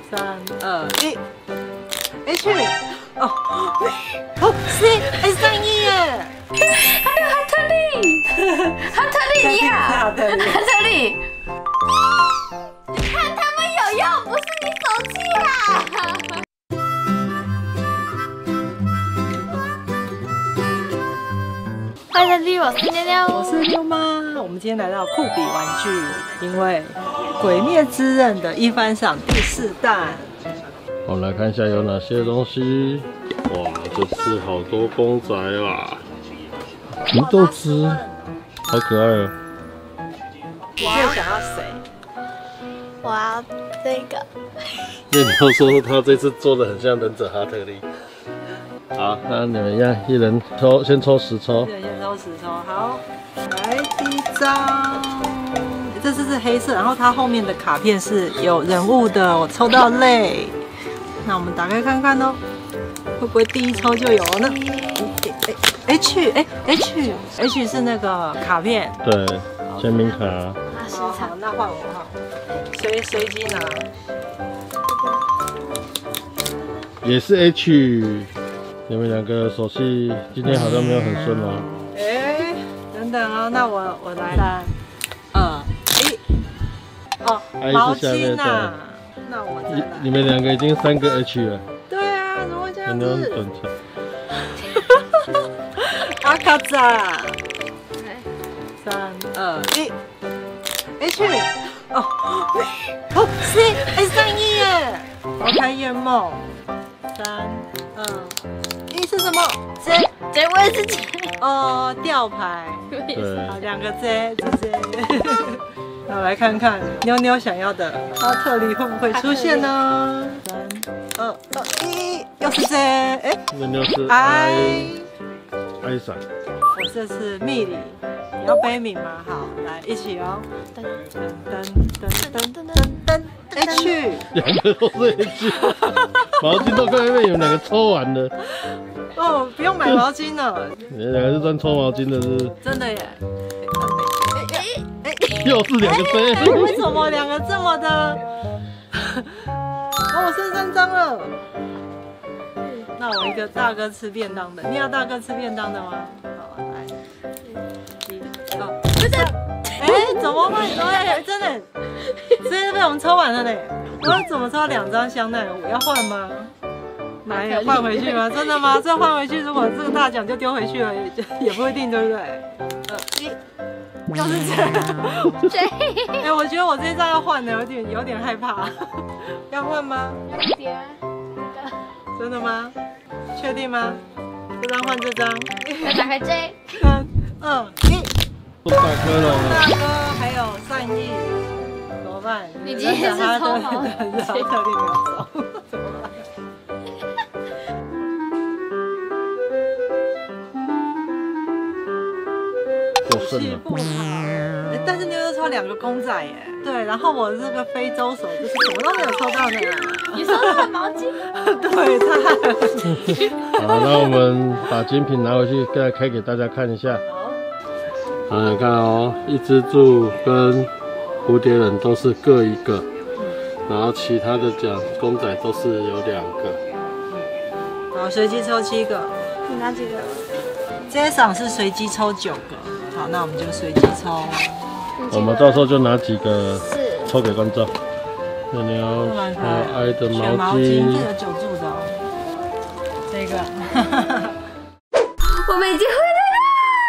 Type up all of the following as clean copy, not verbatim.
3、2、1 ，H， 哦，哦，C， 上1耶！ 还有哈特利，哈特利你好，哈特利。你看他们有用，不是你手气啦。欢迎来到我是妞妞， 我是妞妈。我们今天来到酷比玩具，因为《鬼灭之刃》的一番赏第4弹。 我们来看一下有哪些东西。哇，这是好多公仔啦！祢豆子，好可爱哦。 你最想要谁？ 我要这个。 那你要说他这次做的很像忍者哈特利。好，那你们一样，一人抽，先抽10抽。 一人先抽10抽。好，来第一张，这次是黑色，然后它后面的卡片是有人物的，我抽到泪。那我们打开看看哦，会不会第一抽就有了呢？H 是那个卡片。 对，签名卡。 好，那换我哈，随机拿。 也是 H。你们两个手气今天好像没有很顺哦。 哎，等等哦，那我来3、2、1。哦，毛巾呐。那我再来。 你们两个已经3个 H 了。 对啊，怎么会这样子？ 等着。 阿卡扎。3、2、1 ，H， 哦，C， 上1耶！我开夜梦。3、2、1是什么 J 我也是 J。 哦，吊牌。 对， 好，2个 J。那我来看看妞妞想要的哈特利会不会出现呢？3、2、1，又是 J。哎， 那就是哀赏。 我这是蜜梨，你要悲悯吗？好，来一起哦。噔 H， 两个都是 H， 毛巾都快被你们两个抽完了。 哦，不用买毛巾了。 你们两个是专抽毛巾的是？ 真的耶。 又是2个 J。 为什么2个这么的？哦，我剩3张了。那我一个大哥吃便当的，你要大哥吃便当的吗？好，来，1、2、3。哎，怎么会？哎，真的，直接被我们抽完了呢。我怎么抽2张香奈儿？我要换吗？来，换回去吗？真的吗？这换回去，如果这个大奖就丢回去了，也不一定，对不对？1，又是这样。哎，我觉得我这张要换的，有点害怕。要换吗？ 有点。 真的吗？确定吗？这张换这张。 要打开 J。 3、2、1。 都大哥了。 大哥还有善意，怎么办？ 你今天是抽毛巾， 哈特利没有抽，怎么办？ 过剩了。 不好，但是妞妞抽2个公仔耶。对，然后我这个非洲手就是什么都没有抽到呢。 你收到了毛巾？ 对，他。 好，那我们把精品拿回去，再开给大家看一下。好，你看哦，一只猪跟蝴蝶人都是各1个，然后其他的奖公仔都是有2个。 好，随机抽7个。 你拿几个？ 这一场是随机抽9个。好，那我们就随机抽。 我们到时候就拿几个抽给观众。妞妞可爱的毛巾， 这有9注的哦。这个。 我们已经回来了，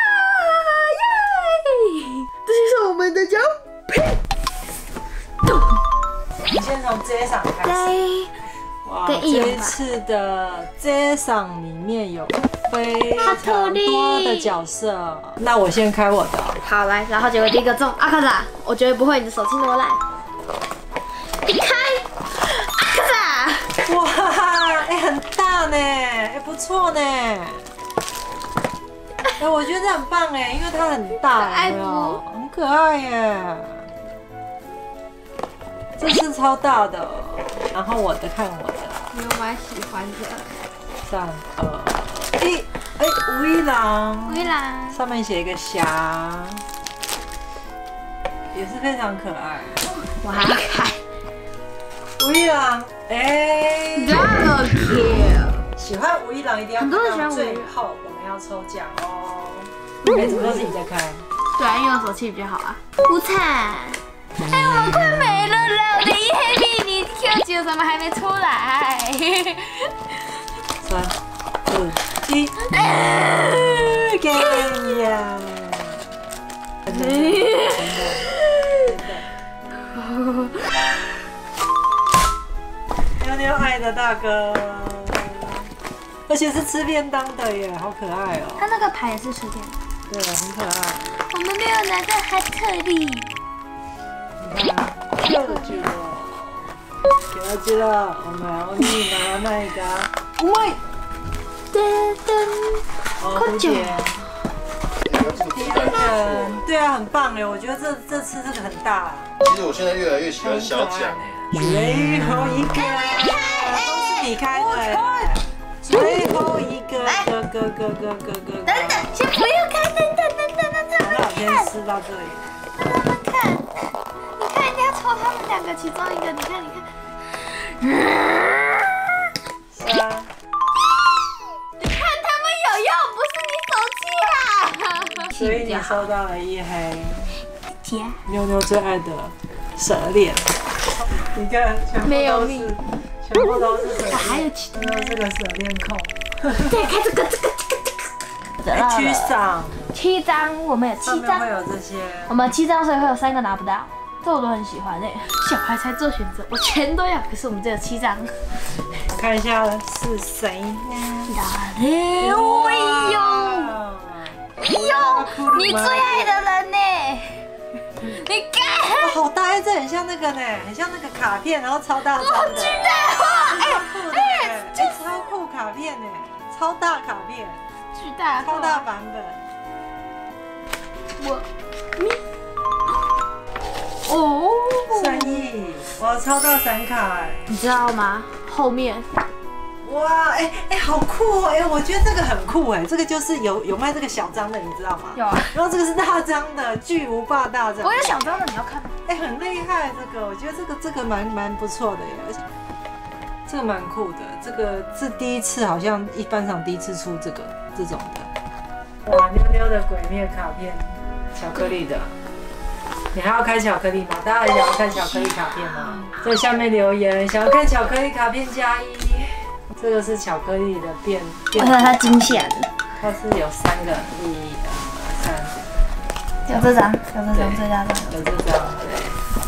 耶！这就是我们的奖品。 你先从这一场开始。哇，这一次的这一场里面有非常多的角色。那我先开我的。 好，来，然后结果第一个中阿卡莎，我绝对不会，你的手气那么烂。一开，阿卡莎， 哇，哎，很大呢，哎，不错呢。哎，我觉得很棒哎，因为它很大，有没有？很可爱耶。这是超大的，然后我的看我的。 你有蛮喜欢的。 3、2、1，哎，吴一郎，上面写一个侠，也是非常可爱。 我还要开。 吴一郎，哎 ，Double kill。 喜欢吴一郎一定要看到最后，我们要抽奖哦。哎，怎么都是你在开？ 对啊，因为我手气比较好啊。无惨，哎，我们快没了啦！我的一黑币，你 Q9怎么还没出来 3、2、1，给你呀！妞妞爱的大哥，而且是吃便当的耶，好可爱哦。 他那个牌也是吃便当。 对，很可爱。 我们没有拿到哈特利。 你看，又去了，又去了。我们你拿那一个，喂， 噔噔， 蝴蝶。对啊，很棒哎，我觉得这次这个很大。 其实我现在越来越喜欢小奖。 最后一个，都是你开的。最后一个，哥。 等等，先不要开，等。 那我先吃到这里。 看，你看人家抽他们两个其中一个，你看。 是啊。 你看他们有用，不是你手气啦。 所以你收到了一黑。 甜。 妞妞最爱的蛇链。你看， 没有命， 全部都是蛇链。 还有其他， 这个蛇链控。 对，看这个。 区上 7张，我们有7张， 会有这些。 我们7张，所以会有3个拿不到，这我都很喜欢诶。小孩才做选择，我全都要，可是我们只有7张。 我看一下是谁呢？ 哎呦，你最爱的人呢？你看， 好大一，这很像那个呢，很像那个卡片，然后超大张的。 巨大化， 超酷卡片呢，超大卡片， 巨大， 超大版本。3亿，我超到3卡哎， 你知道吗？后面。 哇，好酷哦！我觉得这个很酷哎，这个就是有卖这个小张的，你知道吗？ 有啊。 然后这个是大张的，巨无霸大张。 我有小张的，你要看吗？ 很厉害，这个我觉得这个蛮不错的耶，而且这个蛮酷的，这个是第一次，好像一般上第一次出这种的。哇，妞妞的鬼灭卡片，巧克力的。你还要开巧克力吗？大家想要看巧克力卡片吗？在下面留言，想要看巧克力卡片加1。这个是巧克力的变。 我看它惊吓的。 它是有3个，1、2、3。 有这张最大张。 有这张，对。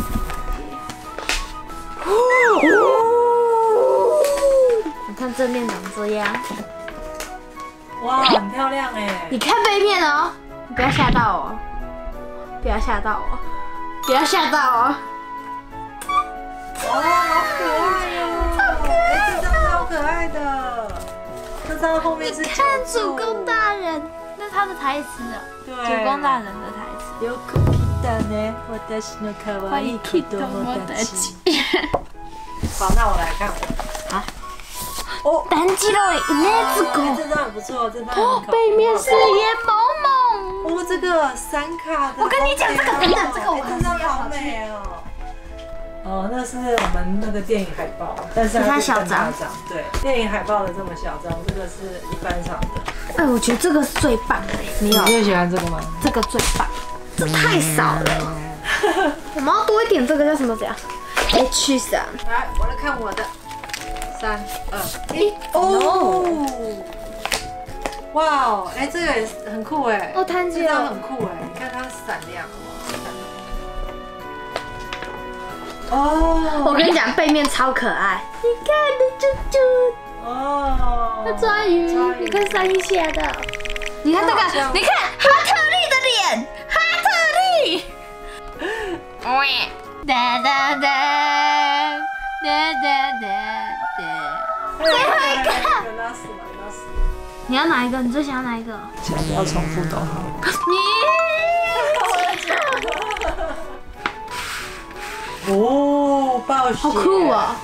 你看正面长这样。 哇，很漂亮哎！ 你看背面哦，你不要吓到哦，不要吓到哦，不要吓到哦。 哇，好可爱哦！超可爱，这张超可爱的。这张后面是看主公大人，那是他的台词啊。 对， 主公大人的台词。 よく来たね、私の可愛い子供たち。好，那我来看。 啊。哦，单机肉，Let's go。 这张也不错，这张很可爱。 背面是眼萌萌。 哦，这个3卡的。 我跟你讲，这个等等，这个我这张好美哦。哦，那是我们那个电影海报，但是它小张，对，电影海报的这么小张，这个是一般场的。 我觉得这个是最棒的，没有？ 你最喜欢这个吗？ 这个最棒，这太少了。我们要多一点，这个叫什么奖？H3。 来，我来看我的。3、2、1，哦！哇哦，这个也很酷哎。 哦，摊机这张很酷哎，你看它闪亮。哦， 我跟你讲，背面超可爱。你看的猪猪， 哦， 它抓鱼，你看3一下的。你看这个，你看哈特利的脸，哈特利。喂，哒哒哒哒哒哒。最后一个。你要哪一个？你最想要哪一个？ 先不要重复都好。哦，暴雪， 好酷哦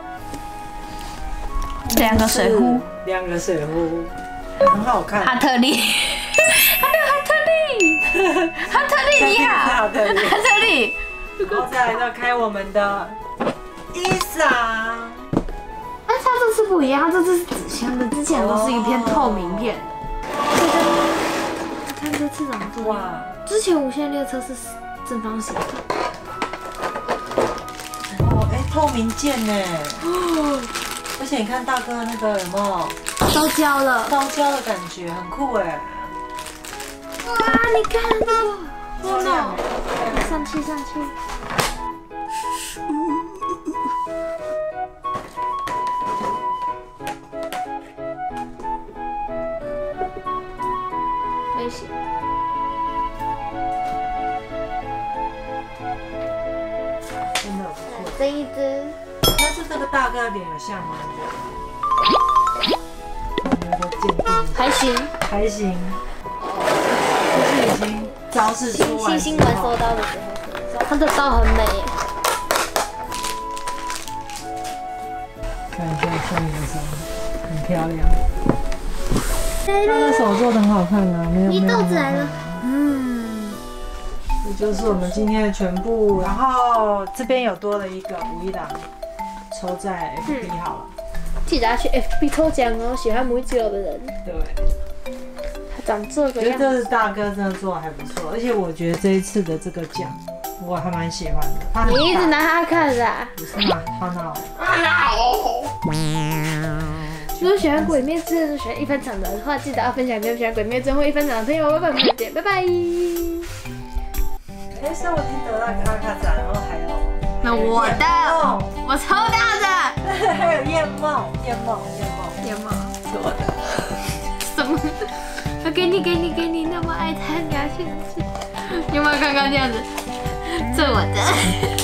！2个水壶 ，2个水壶，很好看。 哈特利，哈特利，哈特利你好，哈特利。 然后再来到开我们的伊莎。 哎，它这次不一样，它这次是纸箱的，之前都是一片透明片的。看这次长这样。哇！之前无限列车是正方形的。 哦，哎，透明键呢？哦，而且你看大哥那个有没有？ 烧焦了， 烧焦的感觉很酷哎！ 哇，你看这个， 漂亮！ 上气上气。危险。 真的不错。 这一只， 但是这个大哥的脸有像吗？ 还行， 还行，就是已经招式出完。 新玩收刀的时候，他的刀很美耶。 看一下下面的手，很漂亮。他的手做的很好看啊，没有。 你豆子来了， 这就是我们今天的全部。然后这边有多了一个5·1档，抽在 FB 好了。 记得要去 FB 抽奖哦，喜欢母鸡肉的人。 对， 它长这个样子。 我觉得这是大哥真的做的还不错，而且我觉得这一次的这个奖我还蛮喜欢的。 你一直拿它看啊？ 不是吗？他闹。 如果喜欢《鬼灭之刃》喜欢1分场的话，记得要分享给喜欢《鬼灭之刃》或1分场的朋友。拜拜，拜拜。 哎，所以我已经得到一个阿卡展，然后还有。 那我的，我抽到的。 还有燕帽，是我的。 什么？我给你，那么爱他，你要去吃。有没有刚刚这样子？这我的。